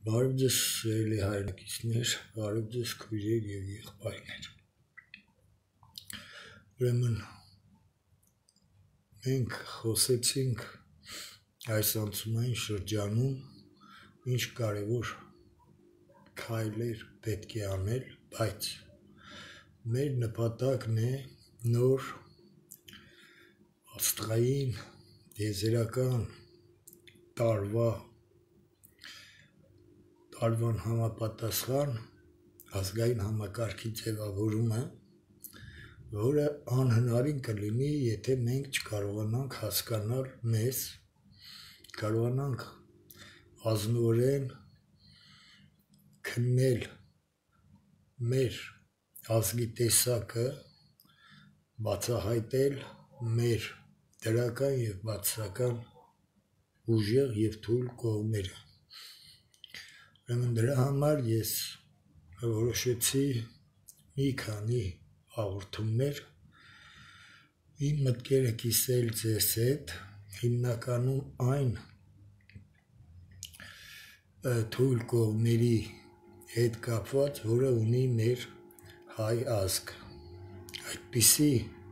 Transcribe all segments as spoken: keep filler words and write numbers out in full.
Բարև ձեզ սիրելի հայրենակիցներ, բարև ձեզ քույրեր և եղբայրներ։ Ուրեմն մենք խոսեցինք այս անցումային շրջանում ինչ կարևոր քայլեր պետք է անել, բայց մեր նպատակն է նոր աստղային եզերական տարվա տարվան համապատասխան ազգային համակարգի ձևավորումը, որը անհնարին կլինի, եթե մենք չկարողանանք հասկանալ մեզ, կարողանանք ազնվորեն քննել մեր ազգի տեսակը, բացահայտել մեր դրական և բացասական ուժեղ և թույլ կողմերը։ Ուրեմն դրա համար ես որոշեցի մի քանի հաղորդումներ իմ մտքերը կիսել ձեզ հետ, հիմնականում այն թույլ կողմերի հետ կապված, որը ունի մեր հայ ազգը։ Այդպիսի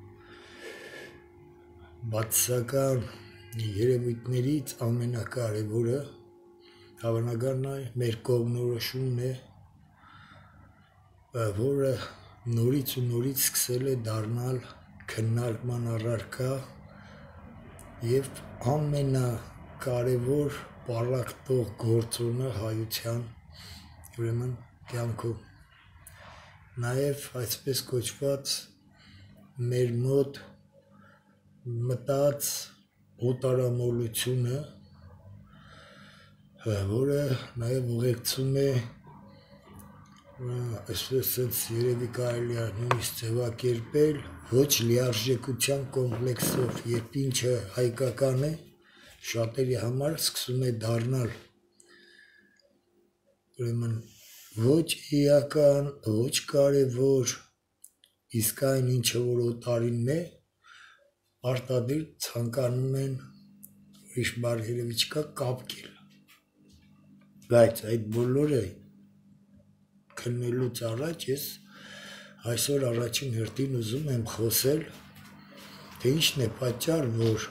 բացասական երևույթներից ամենակարևորը հավանական է մեր կողմնորոշումն է, որը նորից ու նորից սկսել է դառնալ քննարկման առարկա և ամենակարևոր պառակտող գործոնը հայության ուրեմն կյանքում։ Նաև այսպես կոչված մեր մոտ մտած օտարամոլությունը, որը նաև ուղեկցում է, այսպես երևի կարելի է նույնիսկ ձևակերպել, ոչ լիարժեքության կոմպլեքսով, երբ ինչը հայկական է, շատերի համար սկսում է դառնալ ուրեմն ոչ էական, ոչ կարևոր, իսկ այն ինչը որ օտարին է, պարտադիր ցանկանում են ուրիշ բառ երևի չկա, կապկել։ Բայց այդ բոլորը քննելուց առաջ ես այսօր առաջին հերթին ուզում եմ խոսել, թե ինչն է պատճառը, որ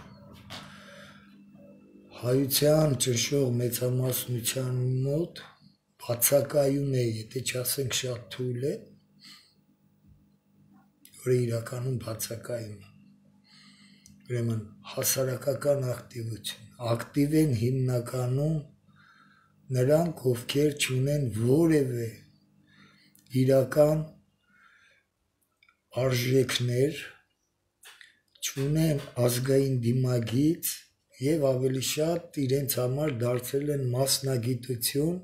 հայության ճնշող մեծամասնության մոտ բացակայում է, եթե չասենք շատ թույլ է, որը իրականում բացակայում է։ Ուրեմն հասարակական ակտիվություն, ակտիվ են հիմնականում նրանք, ովքեր չունեն որևէ իրական արժեքներ, չունեն ազգային դիմագիծ և ավելի շատ իրենց համար դարձել են մասնագիտություն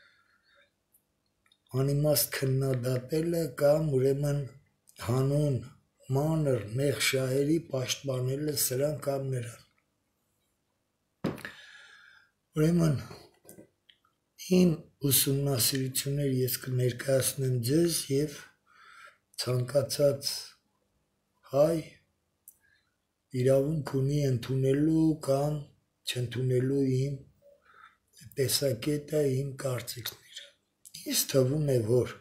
անիմաստ քննադատելը կամ ուրեմն հանուն մանր նեղ շահերի պաշտպանելը սրան կամ նրան։ Ուրեմն իմ ուսումնասիրությունները ես կներկայացնեմ ձեզ և ցանկացած հայ իրավունք ունի ընդունելու կամ չընդունելու իմ տեսակետը, իմ կարծիքները։ Ինձ թվում է, որ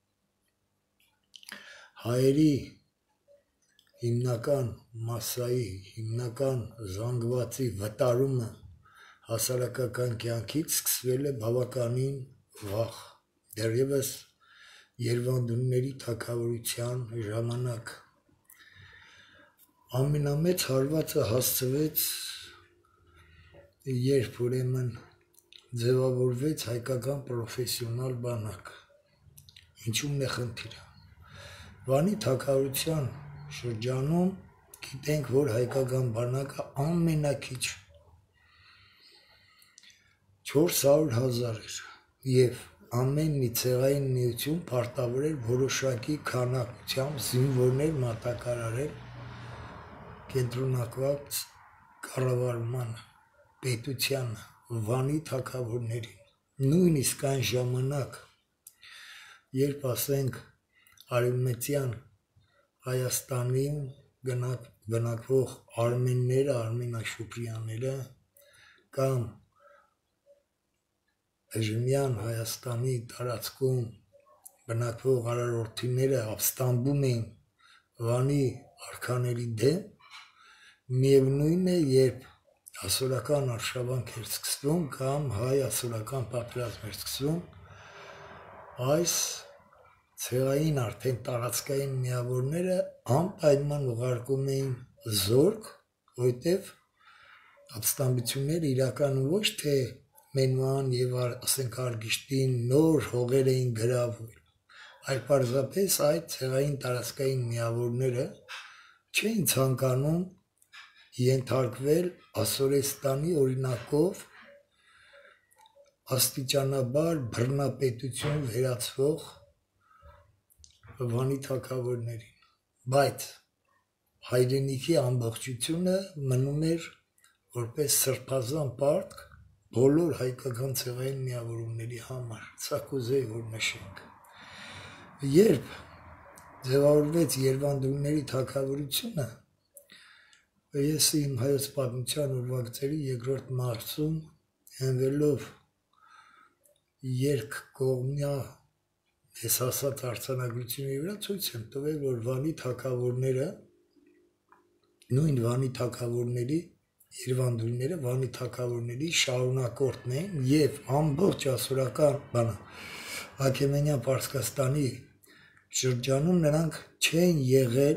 հայերի հիմնական մասսայի, հիմնական զանգվածի վտարումը հասարակական կյանքից սկսվել է բավականին վաղ, դեռևս Երվանդունների թագավորության ժամանակ։ Ամենամեծ հարվածը հասցվեց, երբ ուրեմն ձևավորվեց հայկական պրոֆեսիոնալ բանակը։ Ինչու՞մն է խնդիրը։ Վանի թագավորության շրջանում գիտենք, որ հայկական բանակը ամենաքիչ չորս հարյուր հազար էր և ամեն մի ցեղային միություն պարտավոր էր որոշակի քանակությամբ զինվորներ մատակարարել կենտրոնակված կառավարմանը, պետությանը, Վանի թագավորներին։ Նույնիսկ այն ժամանակ, երբ ասենք արևմտյան Հայաստանում բնակվող արմենները, Արմեն Աշուկյանները կամ այժմյան Հայաստանի տարածքում բնակվող արարորդիները ապստամբում էին Վանի արքաների դեմ, միևնույն է, երբ ասորական արշավանք էր սկսվում կամ հայ-ասորական պատերազմ էր սկսվում, այս ցեղային արդեն տարածքային միավորները անպայման ուղարկում էին զորք, որտեվ ապստամբությունները իրականում ոչ թե Մենման եւ ասենք Արգիշտին նոր հողեր էին գրավում, այլ պարզապես այդ ցեղային տարածքային միավորները չէին ցանկանում ենթարկվել Ասորեստանի օրինակով աստիճանաբար բռնապետություն վերածվող Վանի թագավորներին, բայց հայրենիքի ամբողջությունը մնում էր որպես սրբազան պարտք բոլոր հայկական ցեղային միավորումների համար, սա կուզեի որ նշենք։ Երբ ձևավորվեց Երվանդունների թագավորությունը, ես իմ հայոց պատմության ուրվագծերի երկրորդ մարզում հենվելով երկկողմյա ես հասած արձանագրությունների վրա ցույց եմ տվել, որ Վանի թագավորները, նույն Վանի թագավորների Երվանդունները Վանի թագավորների շարունակորդն են եւ ամբողջ ասորական բանը Աքեմենյան Պարսկաստանի շրջանում նրանք չեն եղել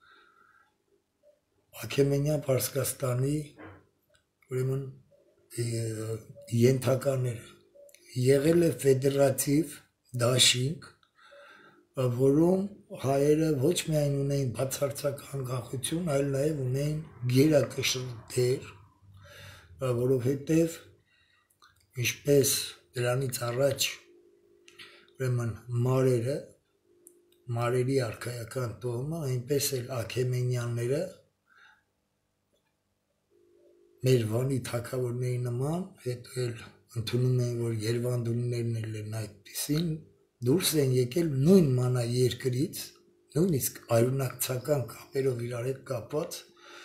Աքեմենյան Պարսկաստանի ուրեմն ենթակաները եղել է ֆեդերատիվ դաշինք, որում հայերը ոչ միայն ունեին բացարձակ անկախություն, այլ նաև ունեին գերակշռ, որովհետև ինչպես դրանից առաջ ուրեմն մարերը, մարերի արքայական տոհմը, այնպես էլ Աքեմենյանները մեր Վանի թագավորների նման, հետո էլ ընդունում են, որ Երվանդուններն են այդպիսին, դուրս են եկել նույն մանա երկրից, նույնիսկ արյունակցական կապերով իրար հետ կապված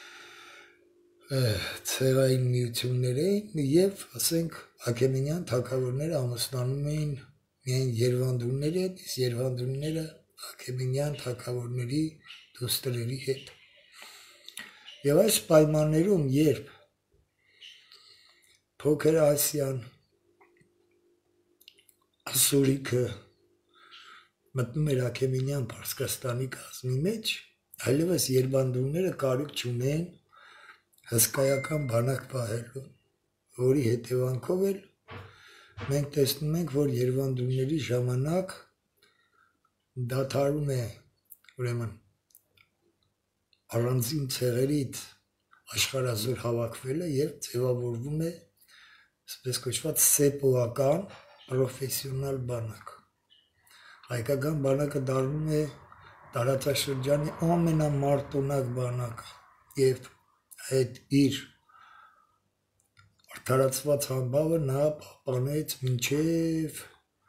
ցեղային միություններ էին եւ ասենք Աքեմենյան թագավորները ամուսնանում էին միայն Երվանդունների հետ, իսկ Երվանդունները Աքեմենյան թագավորների դուստրերի հետ։ Եվ այս պայմաններում, երբ Փոքր Ասիան ասորիքը մտնում էր Աքեմենյան Պարսկաստանի կազմի մեջ, այլևս Երվանդունները կարիք չունեն հսկայական բանակ պահելու, որի հետևանքով էլ մենք տեսնում ենք, որ Երվանդունների ժամանակ դադարում է ուրեմն առանձին ցեղերից աշխարհազոր հավաքվելը եւ ձևավորվում է այսպես կոչված սեպոական պրոֆեսիոնալ բանակ։ Հայկական բանակը դառնում է տարածաշրջանի ամենամարտունակ բանակը եւ այդ իր արդարացված համբավը նա պահպանեց մինչեւ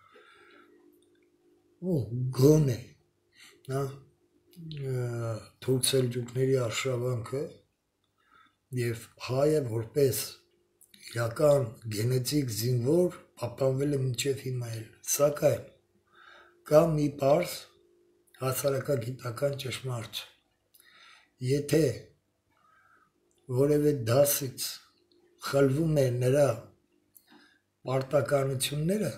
ու գոնե նա թուրք սելջուկների արշավանքը եւ հայը որպես իրական գենետիկ զինվոր պահպանվել է մինչև հիմա էլ, սակայն կա մի պարզ հասարակագիտական ճշմարտ, եթե որևէ դասից խլվում է նրա պարտականությունները,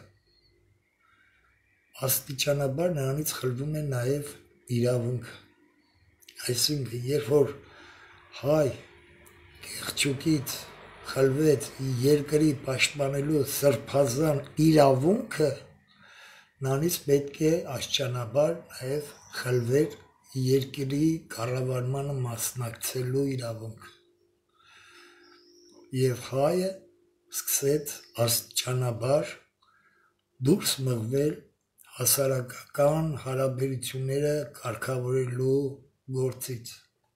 աստիճանաբար նրանից խլվում է նաև իրավունքը, այսինքն երբ որ հայ Կեղճուկից խլվեց երկրի պաշտպանելու սրբազան իրավունքը, նրանից պետք է աստիճանաբար նաև խլվեր երկրի կառավարմանը մասնակցելու իրավունքը։ Եվ հայը սկսեց աստիճանաբար դուրս մղվել հասարակական հարաբերությունները կարգավորելու գործից։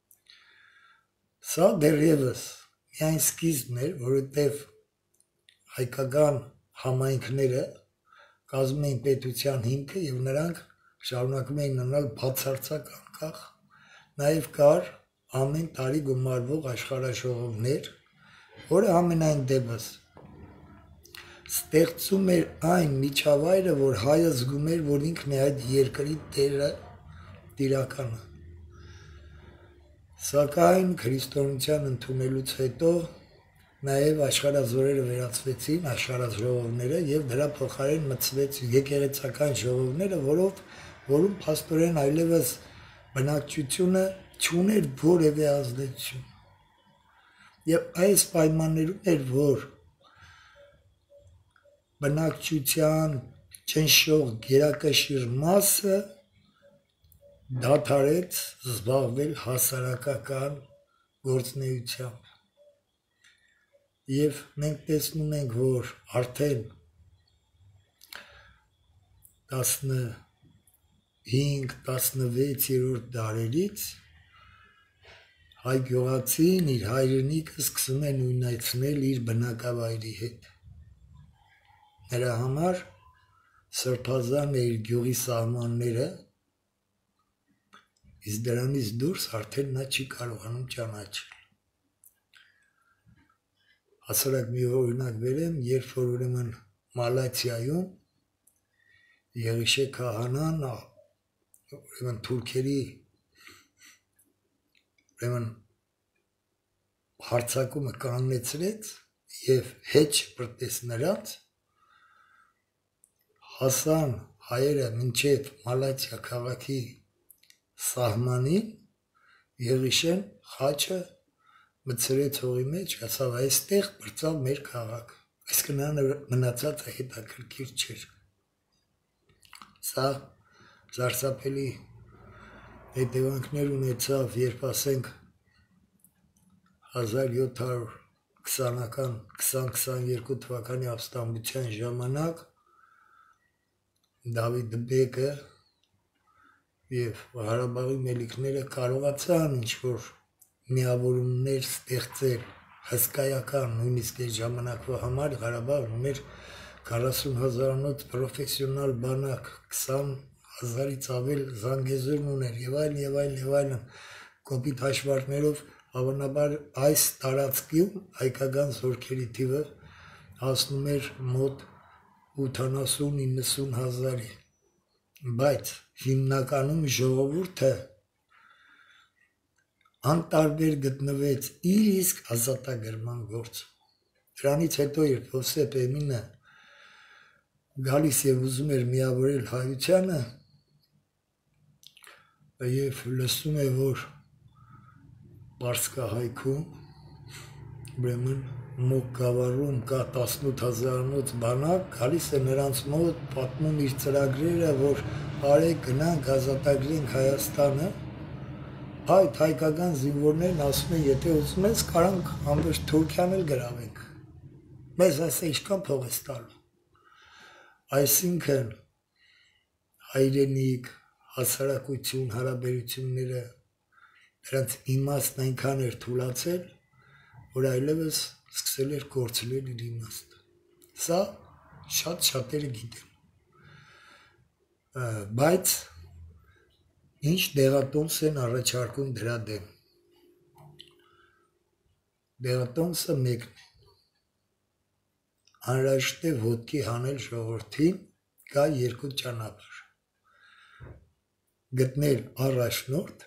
Սա դեռևս միայն սկիզբն էր, որովհետև հայկական համայնքները կազմում էին պետության հիմքը եւ նրանք շարունակում էին ունենալ բացարձակ անկախ, նաեւ կար ամեն տարի գումարվող աշխարհաշողովներ, որը ամենայն դեպս ստեղծում էր այն միջավայրը, որ հայը զգում էր, որ ինքն է այդ երկրի տերը, տիրականը։ Սակայն քրիստոնեության ընդունելուց հետո նաև աշխարհազորերը վերածվեցին աշխարհաժողովները եւ դրա փոխարեն մտցվեց եկեղեցական ժողովները, որով որում փաստորեն այլևս բնակչությունը չուներ որևէ ազդեցություն։ Եվ այս պայմաններում էր, որ բնակչության ճնշող գերակշիռ մասը դադարեց զբաղվել հասարակական գործունեությամբ։ Եվ մենք տեսնում ենք, որ արդեն տասնհինգ տասնվեցերորդ դարերից հայ գյուղացին իր հայրենիքը սկսում է նույնացնել իր բնակավայրի հետ։ Նրա համար սրբազան է իր գյուղի սահմանները, իսկ դրանից դուրս արդեն նա չի կարողանում ճանաչել։ Հասարակ մի օրինակ վերեմ, երբ որ ուրեմն Մալաթիայում Եղիշե քահանան ուրեմն թուրքերի ուրեմն հարձակումը կաննեցրեց եւ հետ չպրտեց նրանց, հասան հայերը մինչև Մալաթիա քաղաքի սահմանին, Եղիշեն խաչը մտցրեց հողի մեջ, ասավ այստեղ բրծավ մեր քաղաքը, այսինքն նա մնացածը հետաքրքիր չէր։ Սա զարսափելի հետևանքներ ունեցավ, երբ ասենք հազար յոթ հարյուր քսանական քսան քսաներկու թվականի ապստամբության ժամանակ Դավիթ բեկը եւ Ղարաբաղի մելիքները կարողացան ինչ-որ միավորումներ ստեղծել հսկայական, նույնիսկ այս ժամանակվա համար Ղարաբաղն ուներ քառասուն հազարանոց պրոֆեսիոնալ բանակ, քսան հազարից ավել զանգեզուրն ուներ եւ այլն եւ այլն եւ այլն, կոպիտ հաշվարկներով հավանաբար այս տարածքում հայկական զորքերի թիվը հասնում էր մոտ ութանասուն իննսուն հազարի, բայց հիմնականում ժողովուրդը անտարբեր գտնվեց իր իսկ ազատագրման գործում։ Դրանից հետո, երբ Հովսեփ Էմինը գալիս եւ ուզում էր միավորել հայությանը եւ լսում է, որ Պարսկահայքում ուրեմն Մոկ գավառում կա տասնութ հազարանոց բանակ, գալիս է նրանց մոտ, պատմում իր ծրագրերը, որ արեք գնանք ազատագրենք Հայաստանը, այդ հայկական զինվորներն ասում են, եթե ուզում ես, կարանք ամբողջ Թուրքիան էլ գրավենք, մեզ ասա ինչքան փող ես տալու։ Այսինքն հայրենիք, հասարակություն, հարաբերությունները, դրանց իմաստն այնքան էր թուլացել, որ այլևս սկսել էր կորցնել իր իմաստը։ Սա շատ շատերը գիտեն։ Բայց ինչ դեղատոմս են առաջարկում դրա դեմ։ Դեղատոմսը մեկն է։ Անհրաժեշտ է ոտքի հանել ժողովրդին, կա երկու ճանապարհ։ Գտնել առաջնորդ,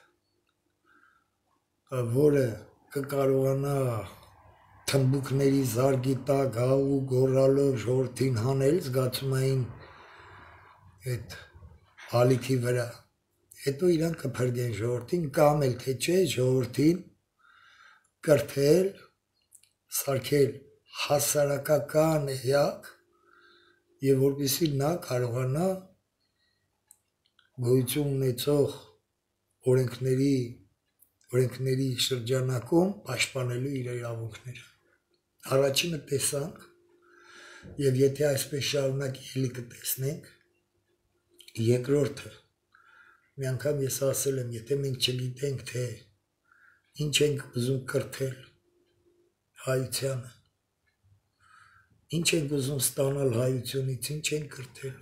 որը կկարողանա թմբուկների զարգի տակ հա ու գոռալով ժողովրդին հանել զգացումային այդ ալիքի վրա, հետո իրանք կփրկեն ժողովրդին, կամ էլ թե չէ ժողովրդին կրթել, սարքել հասարակական էակ եւ որպեսզի նա կարողանա գոյություն ունեցող օրենքների օրենքների շրջանակում պաշտպանելու իր իրավունքները։ Առաջինը տեսանք եւ եթե այսպես շարունակ ելի կտեսնենք, երկրորդը մի անգամ ես ասել եմ, եթե մենք չգիտենք թե ինչ ենք ուզում կրթել հայությանը, ինչ ենք ուզում ստանալ հայությունից, ինչ ենք կրթել,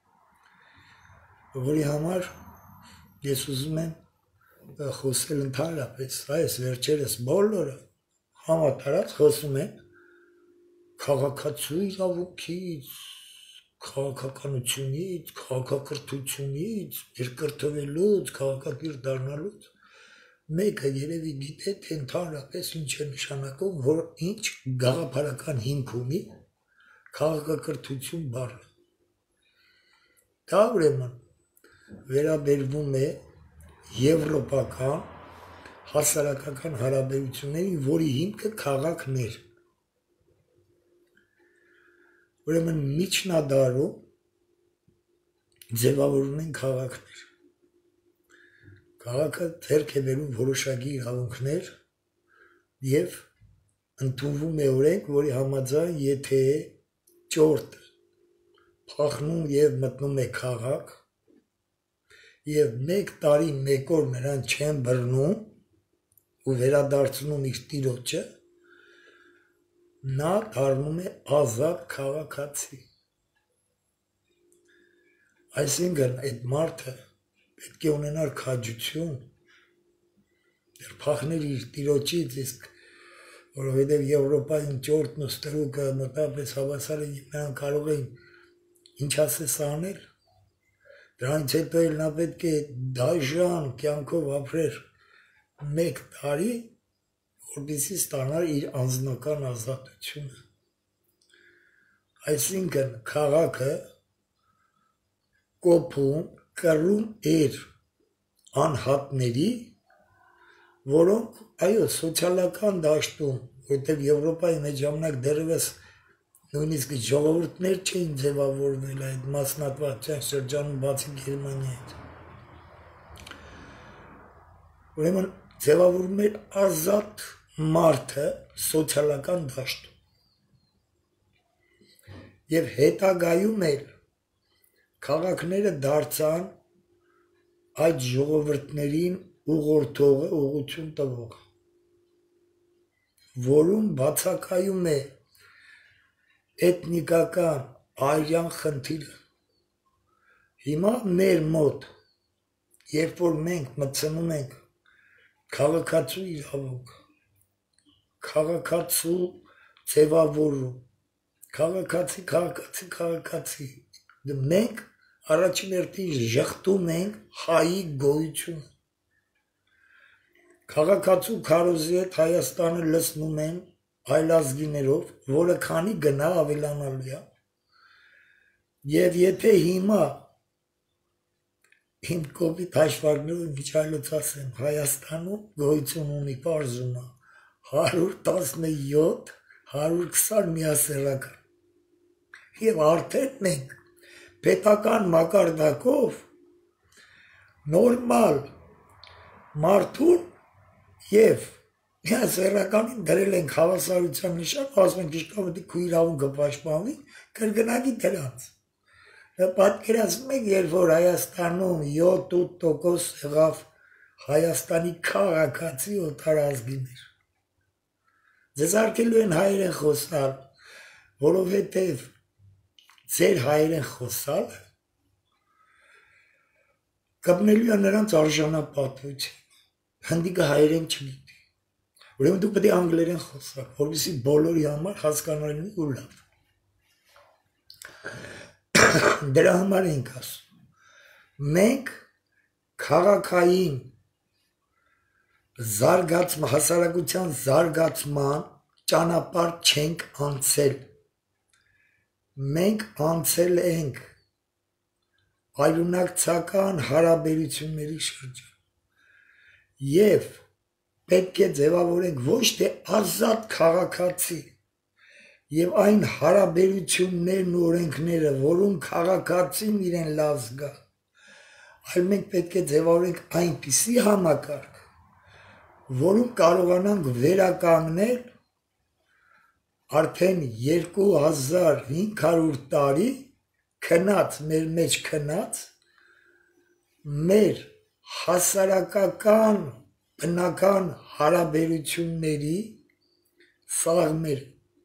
որի համար ես ուզում եմ խոսել ընդհանրապես, այս վերջերս բոլորը համատարած խոսում են քաղաքացու իրավունքից, քաղաքականությունից, քաղաքակրթությունից, երկրթվելուց, քաղաքակիրթ դառնալուց, մեկը երևի գիտե, թե ընդհանրապես ինչ է նշանակում, որ ինչ գաղափարական հիմք ունի քաղաքակրթություն բառը։ Դա ուրեմն վերաբերվում է եվրոպական հասարակական հարաբերություններին, որի հիմքը քաղաքն էր։ Ուրեմն միջնադարում ձևավորում են քաղաքներ։ Քաղաքը ձեռք է բերում որոշակի իրավունքներ եւ ընդունվում է օրենք, որի համաձայն եթե ճորտը փախնում եւ մտնում է քաղաք եւ մեկ տարի մեկ օր նրան չեն բռնում ու վերադարձնում իր տիրոջը, նա դառնում է ազատ քաղաքացի։ Այսինքն այդ մարդը պետք է ունենար քաջություն, դեռ փախներ իր տիրոջից, իսկ որովհետև Եվրոպայում ճորտն ու ստրուկը մոտավորապես հավասար են, նրանք կարող էին ինչ ասես անել, դրանից հետո էլ նա պետք է դաժան կյանքով ապրեր մեկ տարի, որպեսզի ստանար իր անձնական ազատությունը։ Այսինքն քաղաքը կոփում, կռում էր անհատների, որոնք, այո, սոցիալական դաշտում, որտեղ Եվրոպայում այդ ժամանակ դեռևս նույնիսկ ժողովուրդներ չէին ձևավորվել այդ մասնատվածության շրջանում բացի Գերմանիայից։ Ուրեմն ձևավորում էր ազատ մարդը սոցիալական դաշտում։ Եվ հետագայում էլ քաղաքները դարձան այդ ժողովուրդներին ուղղորդողը, ուղղություն տվողը, որում բացակայում է էթնիկական արյան խնդիրը։ Հիմա մեր մոտ, երբ որ մենք մտցնում ենք քաղաքացու իրավունք, քաղաքացու ձևավորում, քաղաքացի, քաղաքացի, քաղաքացի, մենք առաջին հերթին ժխտում ենք հայի գոյությունը։ Քաղաքացու քարոզի հետ Հայաստանը լցնում են այլազգիներով, որը քանի գնա ավելանալու է։ Եվ եթե հիմա իմ կոպիտ հաշվարկներով միջայլոց ասեմ, Հայաստանում գոյություն ունի պարզումը հարյուր տասնյոթ հարյուր քսան միասեռական։ Եվ արդեն մենք պետական մակարդակով նորմալ մարդուն եւ միասեռականին դրել ենք հավասարության նշան, ասում ենք իշքավետի քու իրավունքը պաշտպանվի, կրկնակի դրանց։ Պատկերացնում եք, երբ որ Հայաստանում յոթ-ութ տոկոս եղավ Հայաստանի քաղաքացի օտարազգիներ։ Ձեզ արգելում են հայերեն խոսալ, որովհետև ձեր հայերեն խոսալը կապնելու է նրանց արժանապատվություն, հնդիկը հայերեն չգիտի, ուրեմն դուք պետք է անգլերեն խոսալ, որովհետև բոլորի համար հասկանալի ու լավ։ Դրա համար ենք ասում, մենք քաղաքային զարգացման, հասարակության զարգացման ճանապարհ չենք անցել։ Մենք անցել ենք այլունակցական հարաբերությունների շրջան եւ պետք է ձևավորենք ոչ թե ազատ քաղաքացի եւ այն հարաբերություններն ու օրենքները, որում քաղաքացին իրեն լավ զգա, այլ մենք պետք է ձևավորենք այնպիսի համակարգ, որում կարողանանք վերականգնել արդեն երկու հազար հինգ հարյուր տարի քնած, մեր մեջ քնած, մեր հասարակական բնական հարաբերությունների սաղմեր։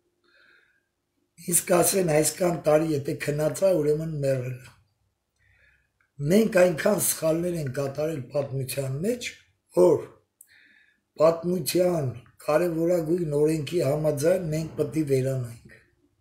Իսկ ասեն այսքան տարի եթե քնած է, ուրեմն մեռել է։ Մենք այնքան սխալներ են կատարել պատմության մեջ, որ պատմության կարևորագույն օրենքի համաձայն մենք պետք է վերանայինք։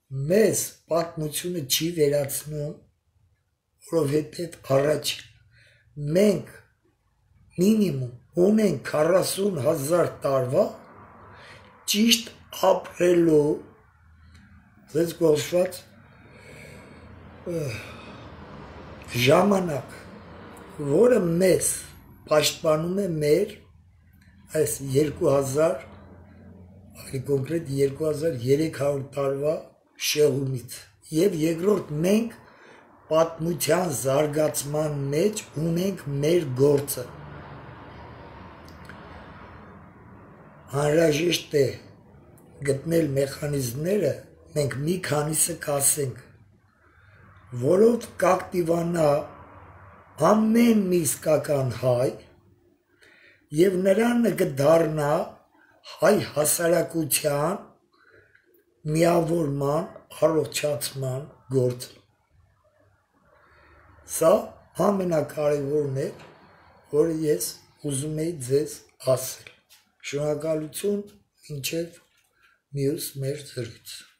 մեզ պատմությունը չի վերացնում, որովհետև առաջին մենք մինիմում ունենք քառասուն հազար տարվա ճիշտ ապրելու ձեզ գոհված ժամանակ, որը մեզ պաշտպանում է մեր այս երկու հազար, ավելի կոնկրետ երկու հազար երեք հարյուր տարվա շեղումից, և երկրորդ մենք պատմության զարգացման մեջ ունենք մեր գործը, անհրաժեշտ է գտնել մեխանիզմները, մենք մի քանիսը կասենք, որով կակտիվանա ամեն մի իսկական հայ և նրան կդառնա հայ հասարակության միավորման, առողջացման գործը։ Սա ամենակարևորն է, որը ես ուզում էի ձեզ ասել։ Շնորհակալություն, մինչև մյուս մեր զրույց։